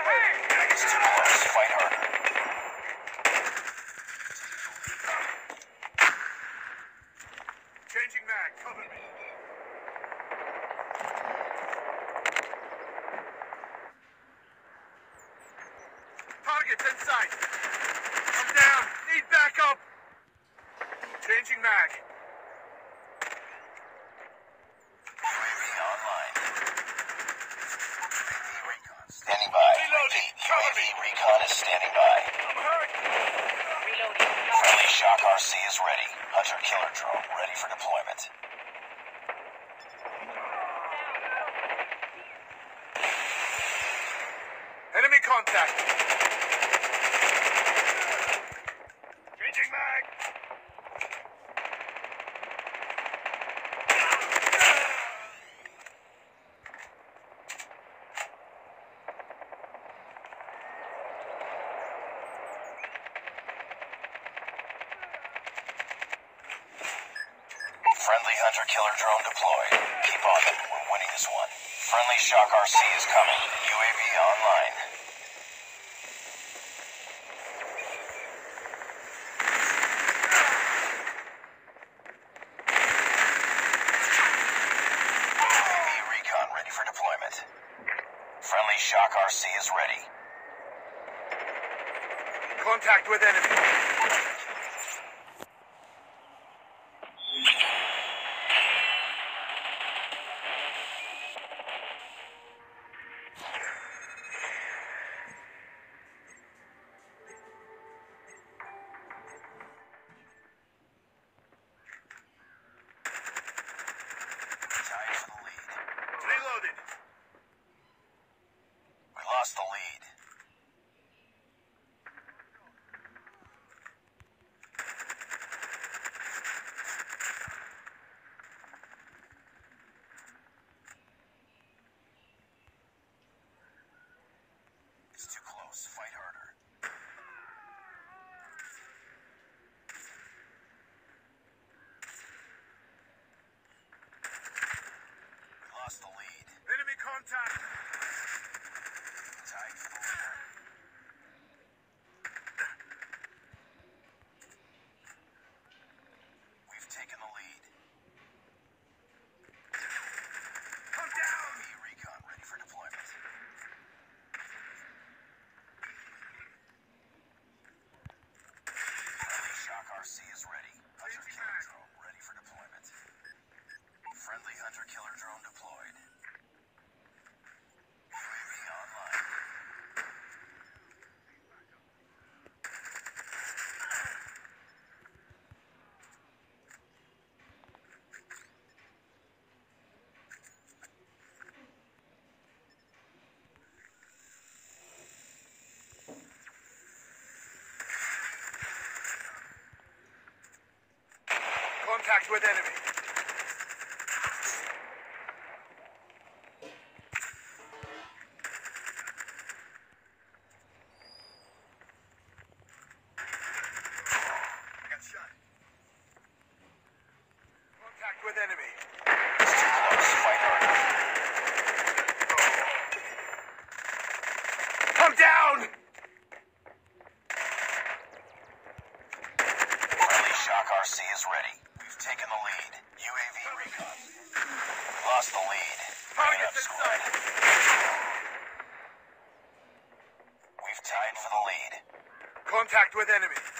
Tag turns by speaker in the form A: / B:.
A: It's too close. Fight harder.
B: Changing mag. Cover me. Target's inside. I'm down. Need backup. Changing mag.
A: UAV online. UAV recon standing by.
B: Reloading.
A: Repeat,
B: Cover
A: UAV
B: me.
A: recon is standing by.
B: I'm hurt.
C: Reloading.
A: Friendly Shock RC is ready. Hunter killer drone ready for deployment.
B: Enemy contact. Changing mag.
A: Friendly Hunter killer drone deployed. Keep on it. We're winning this one. Friendly Shock RC is coming. UAV online. UAV recon ready for deployment. Friendly Shock RC is ready.
B: Contact with enemy.
A: Tied for the lead.
B: Reloaded.
A: We lost the lead. It's too close. Fight harder. We lost the lead.
B: Enemy contact.
A: Tied for the lead. We've taken the lead.
B: Come down.
A: UAV recon ready for deployment. Friendly Shock RC is ready. Hunter killer drone ready for deployment. Friendly Hunter killer drone deployed. UAV online.
B: Contact with enemy. I got shot. Contact with enemy.
A: It's too close. Fight harder.
B: Come down!
A: Friendly Shock RC is ready. We've taken the lead. UAV recon. We lost the lead. Bring it up,
B: Target's
A: squad.
B: inside.
A: We've tied for the lead.
B: Contact with enemy.